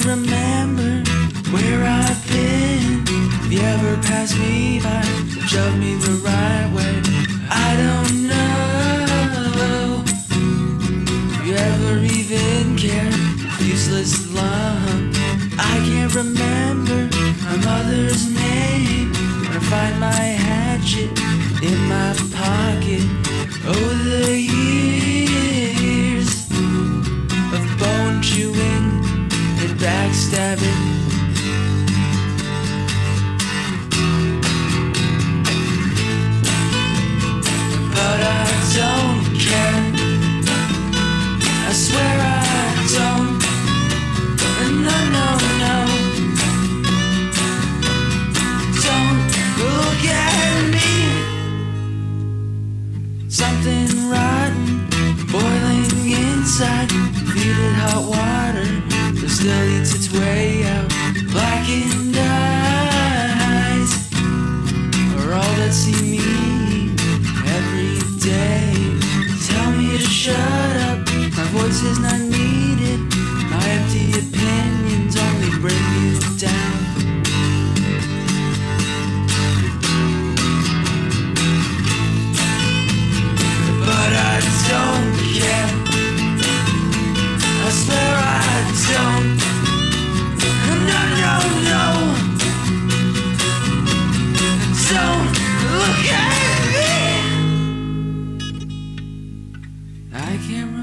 can't remember where I've been. If you ever pass me by, shove me the right way. I don't know if you ever even cared. Useless lump. I can't remember my mother's name. When I find my hatchet in my pocket. Oh, the years of bone chewing and backstabbing. But I don't care. I swear I don't. No, no, no. Don't look at me. Something rotten boiling inside. Feed it hot water, but still eats its way out. Blackened eyes are all that see me every day. Tell me to shut up, my voice is not needed. My empty opinions only bring you down. But I don't care. I swear I don't. No, no, no. Don't look at me. I can't remember.